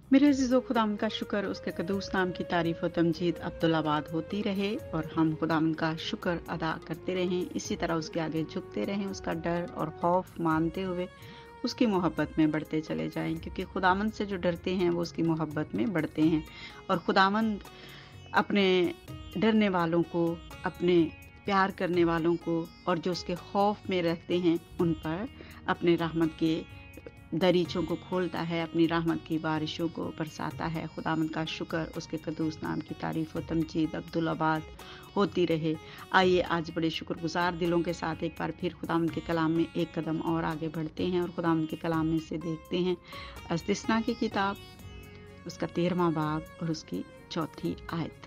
मेरे अज़ीज़ो, खुदावंद का शुक्र, उसके कदूस नाम की तारीफ़ और तमजीद अब्दुल्लाबाद होती रहे और हम खुदावंद का शुक्र अदा करते रहें, इसी तरह उसके आगे झुकते रहें, उसका डर और खौफ मानते हुए उसकी मोहब्बत में बढ़ते चले जाएं, क्योंकि खुदावंद से जो डरते हैं वो उसकी मोहब्बत में बढ़ते हैं। और खुदावंद अपने डरने वालों को, अपने प्यार करने वालों को और जो उसके खौफ में रहते हैं उन पर अपने रहमत के दरीचों को खोलता है, अपनी रहमत की बारिशों को बरसाता है। खुदावंद का शुक्र, उसके कदूस नाम की तारीफ़ और तमजीद अब्दुल्लाबाद होती रहे। आइए आज बड़े शुक्रगुजार दिलों के साथ एक बार फिर खुदावंद के कलाम में एक कदम और आगे बढ़ते हैं और खुदावंद के कलाम में से देखते हैं इस्तिस्ना की किताब, उसका 13वां बाब और उसकी 4थी आयत।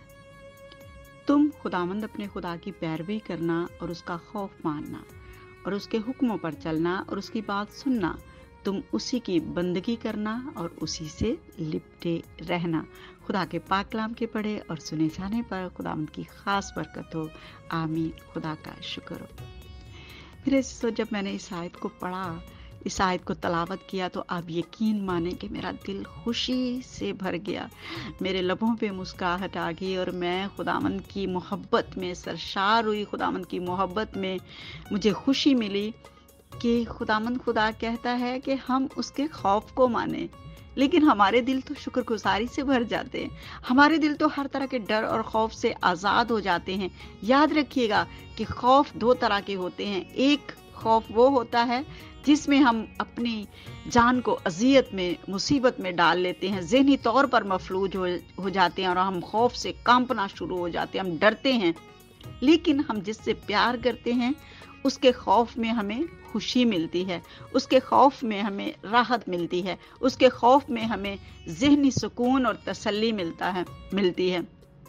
तुम खुदावंद अपने खुदा की पैरवी करना और उसका खौफ मानना और उसके हुक्मों पर चलना और उसकी बात सुनना। तुम उसी की बंदगी करना और उसी से लिपटे रहना। खुदा के पाक कलाम के पढ़े और सुने जाने पर खुदावंद की खास बरकत हो। आमीन। खुदा का शुक्र हो। फिर जब मैंने इस आयत को पढ़ा, इस आयत को तलावत किया, तो आप यकीन माने कि मेरा दिल खुशी से भर गया, मेरे लबों पे मुस्कुराहट आ गई और मैं खुदावंद की मोहब्बत में सरशार हुई। खुदावंद की मोहब्बत में मुझे खुशी मिली कि खुदावंद खुदा कहता है कि हम उसके खौफ को माने, लेकिन हमारे दिल तो शुक्रगुजारी से भर जाते हैं। हमारे दिल तो हर तरह के डर और खौफ से आज़ाद हो जाते हैं। याद रखिएगा कि खौफ दो तरह के होते हैं। एक खौफ वो होता है जिसमें हम अपनी जान को अजियत में, मुसीबत में डाल लेते हैं, ज़हनी तौर पर मफलूज हो जाते हैं और हम खौफ से कांपना शुरू हो जाते हैं, हम डरते हैं। लेकिन हम जिससे प्यार करते हैं उसके खौफ में हमें खुशी मिलती है, उसके खौफ में हमें राहत मिलती है, उसके खौफ में हमें ज़हनी सुकून और तसल्ली मिलती है।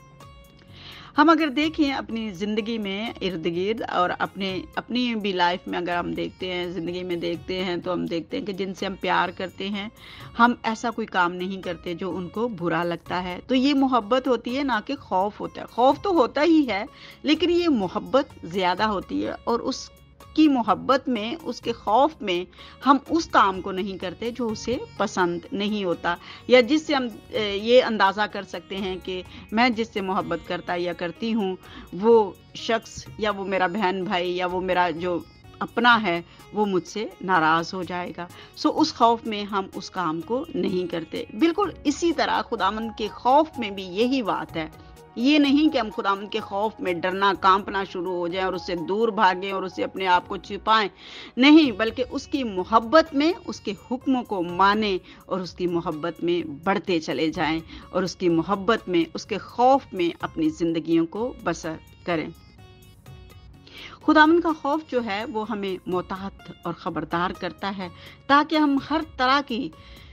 हम अगर देखें अपनी ज़िंदगी में इर्द गिर्द और अपनी भी लाइफ में अगर हम देखते हैं, ज़िंदगी में देखते हैं, तो हम देखते हैं कि जिनसे हम प्यार करते हैं हम ऐसा कोई काम नहीं करते जो उनको बुरा लगता है। तो ये मोहब्बत होती है, ना कि खौफ होता है। खौफ तो होता ही है, लेकिन ये मोहब्बत ज़्यादा होती है और उसकी मोहब्बत में, उसके खौफ में हम उस काम को नहीं करते जो उसे पसंद नहीं होता, या जिससे हम ये अंदाज़ा कर सकते हैं कि मैं जिससे मोहब्बत करता या करती हूँ वो शख्स या वो मेरा बहन भाई या वो मेरा जो अपना है वो मुझसे नाराज़ हो जाएगा। सो उस खौफ में हम उस काम को नहीं करते। बिल्कुल इसी तरह खुदावंद के खौफ में भी यही बात है। ये नहीं कि हम खुदावंद के खौफ में डरना, कांपना शुरू हो जाएं और उससे दूर भागें और उससे अपने आप को छिपाएं। नहीं, बल्कि उसकी मोहब्बत में उसके हुक्मों को मानें और उसकी मोहब्बत में बढ़ते चले जाएं और उसकी मोहब्बत में, उसके खौफ में अपनी जिंदगियों को बसर करें। खुदावंद का खौफ जो है वो हमें मोहतात और खबरदार करता है ताकि हम हर तरह की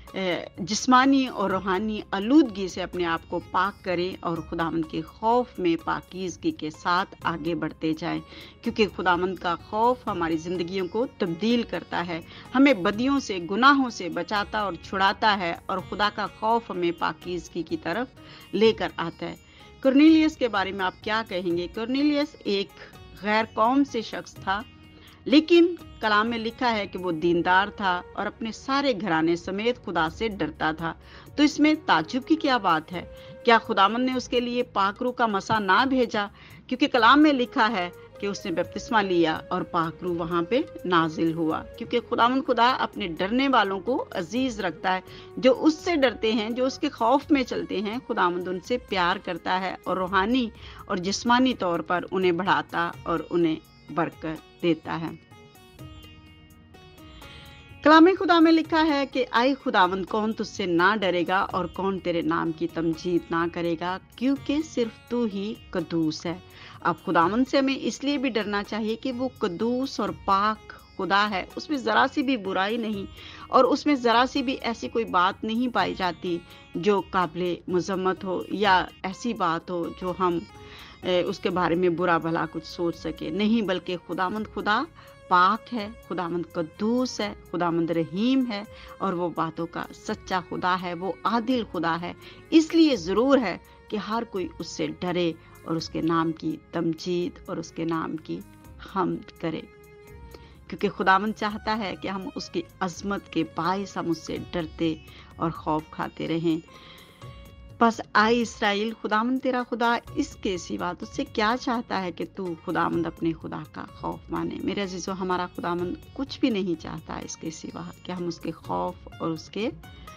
जिस्मानी और रूहानी आलूदगी से अपने आप को पाक करें और खुदावंद के खौफ में पाकीज़गी के साथ आगे बढ़ते जाएं, क्योंकि खुदावंद का खौफ हमारी ज़िंदगियों को तब्दील करता है, हमें बदियों से, गुनाहों से बचाता और छुड़ाता है और खुदा का खौफ हमें पाकीज़गी की तरफ लेकर आता है। कुरनेलियस के बारे में आप क्या कहेंगे? कुरनेलियस एक गैर कौम से शख्स था, लेकिन कलाम में लिखा है कि वो दीनदार था और अपने सारे घराने समेत खुदा से डरता था। तो इसमें ताज्जुब की क्या बात है? क्या खुदावंद ने उसके लिए पाकरू का मसा ना भेजा? क्योंकि कलाम में लिखा है कि उसने बपतिस्मा लिया और पाकरू वहां पे नाजिल हुआ। क्योंकि खुदावंद खुदा अपने डरने वालों को अजीज रखता है। जो उससे डरते हैं, जो उसके खौफ में चलते हैं, खुदावंद उनसे प्यार करता है और रूहानी और जिस्मानी तौर पर उन्हें बढ़ाता और उन्हें बरकत देता है। कलाम खुदा में लिखा है कि आई खुदावंद, कौन तुझसे ना डरेगा और कौन तेरे नाम की तमजीद ना करेगा, क्योंकि सिर्फ तू ही कदूस है। अब खुदावंद से हमें इसलिए भी डरना चाहिए कि वो कदूस और पाक खुदा है, उसमें ज़रा सी भी बुराई नहीं और उसमें ज़रा सी भी ऐसी कोई बात नहीं पाई जाती जो काबिल मज़म्मत हो या ऐसी बात हो जो हम उसके बारे में बुरा भला कुछ सोच सके। नहीं, बल्कि खुदावंद खुदा पाक है, खुदावंद कद्दूस है, खुदावंद रहीम है और वो बातों का सच्चा खुदा है, वो आदिल खुदा है। इसलिए ज़रूर है कि हर कोई उससे डरे और उसके नाम की तमजीद और उसके नाम की हम्द करे। क्योंकि खुदावंद चाहता है कि हम उसकी अजमत के बायस हम उससे डरते और खौफ खाते रहें। बस आए इस्राएल, खुदावंद तेरा खुदा इसके सिवा तुझसे क्या चाहता है कि तू खुदावंद अपने खुदा का खौफ माने। मेरे अजीजों, हमारा खुदावंद कुछ भी नहीं चाहता इसके सिवा कि हम उसके खौफ और उसके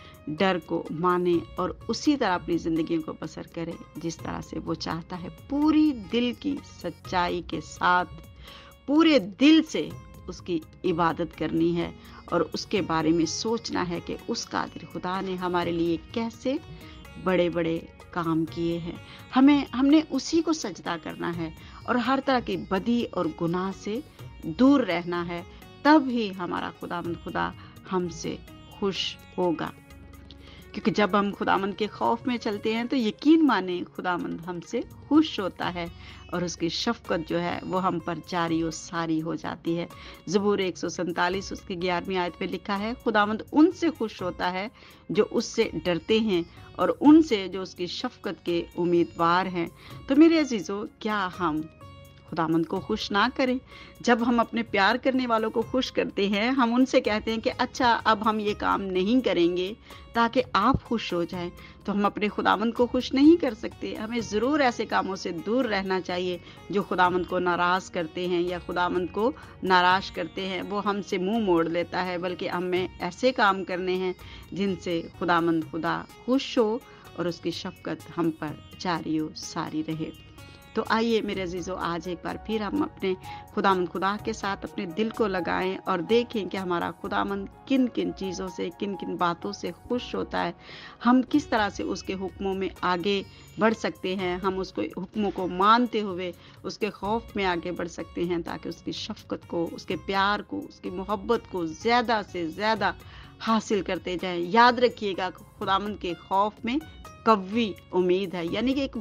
डर को माने और उसी तरह अपनी जिंदगी को बसर करें जिस तरह से वो चाहता है। पूरी दिल की सच्चाई के साथ पूरे दिल से उसकी इबादत करनी है और उसके बारे में सोचना है कि उस कादिर खुदा ने हमारे लिए कैसे बड़े बड़े काम किए हैं। हमने उसी को सजदा करना है और हर तरह की बदी और गुनाह से दूर रहना है। तब ही हमारा खुदावंद खुदा हमसे खुश होगा, क्योंकि जब हम खुदावंद के खौफ में चलते हैं तो यकीन माने खुदावंद हमसे खुश होता है और उसकी शफकत जो है वो हम पर जारी और सारी हो जाती है। ज़बूर 147 उसकी 11वीं आयत में लिखा है, खुदावंद उनसे खुश होता है जो उससे डरते हैं और उनसे जो उसकी शफकत के उम्मीदवार हैं। तो मेरे अजीजों, क्या हम खुदावंद को खुश ना करें? जब हम अपने प्यार करने वालों को खुश करते हैं, हम उनसे कहते हैं कि अच्छा अब हम ये काम नहीं करेंगे ताकि आप खुश हो जाएं, तो हम अपने खुदावंद को खुश नहीं कर सकते। हमें ज़रूर ऐसे कामों से दूर रहना चाहिए जो खुदावंद को नाराज़ करते हैं या खुदावंद को नाराज़ करते हैं। वो हमसे मुंह मोड़ लेता है, बल्कि हमें ऐसे काम करने हैं जिनसे खुदावंद खुदा खुश हो और उसकी शफकत हम पर जारी हो सारी रहे। तो आइए मेरे अजीजों, आज एक बार फिर हम अपने खुदावंद खुदा के साथ अपने दिल को लगाएं और देखें कि हमारा खुदावंद किन किन चीज़ों से, किन किन बातों से खुश होता है। हम किस तरह से उसके हुक्मों में आगे बढ़ सकते हैं, हम उसको हुक्मों को मानते हुए उसके खौफ में आगे बढ़ सकते हैं, ताकि उसकी शफकत को, उसके प्यार को, उसकी मोहब्बत को ज़्यादा से ज़्यादा हासिल करते जाएं। याद रखिएगा, खुदावंद के खौफ में कव्वी उम्मीद है, यानी कि एक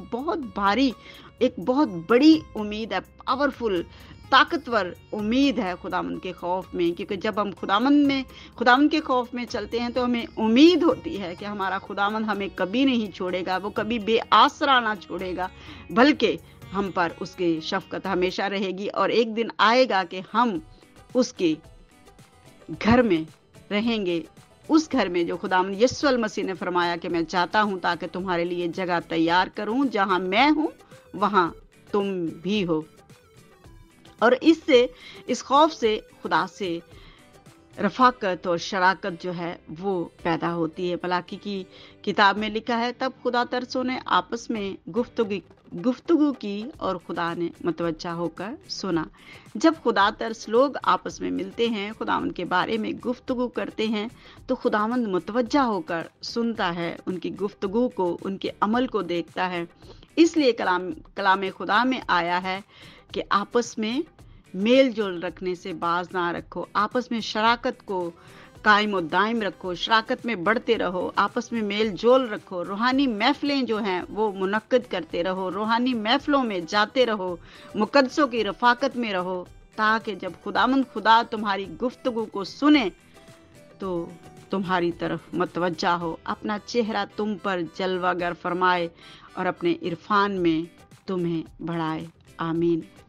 बहुत बड़ी उम्मीद है, पावरफुल, ताकतवर उम्मीद है खुदावंद के खौफ में। क्योंकि जब हम खुदावंद के खौफ में चलते हैं तो हमें उम्मीद होती है कि हमारा खुदावंद हमें कभी नहीं छोड़ेगा, वो कभी बेआसरा ना छोड़ेगा, बल्कि हम पर उसकी शफकत हमेशा रहेगी। और एक दिन आएगा कि हम उसके घर में रहेंगे, उस घर में जो खुदावंद यीशु मसीह ने फरमाया कि मैं जाता हूं ताकि तुम्हारे लिए जगह तैयार करूं, जहां मैं हूं वहां तुम भी हो। और इस खौफ से खुदा से रफाकत और शराकत जो है वो पैदा होती है। मलाकी की किताब में लिखा है, तब खुदा तरसों ने आपस में गुफ्तगू की और खुदा ने मतवज्जा होकर सुना। जब खुदा तरस लोग आपस में मिलते हैं, खुदावंद के बारे में गुफ्तगू करते हैं, तो खुदावंद मतवज्जा होकर सुनता है, उनकी गुफ्तगू को, उनके अमल को देखता है। इसलिए कलाम खुदा में आया है कि आपस में मेल जोल रखने से बाज ना रखो, आपस में शराकत को कायम और दायम रखो, शराकत में बढ़ते रहो, आपस में मेल जोल रखो, रूहानी महफिलें जो हैं वो मुनक्कद करते रहो, रूहानी महफिलों में जाते रहो, मुकद्दसों की रफाकत में रहो, ताकि जब खुदावंद खुदा तुम्हारी गुफ्तगू को सुने तो तुम्हारी तरफ मतवज्जा हो, अपना चेहरा तुम पर जलवागर फरमाए और अपने इरफान में तुम्हें बढ़ाए। आमीन।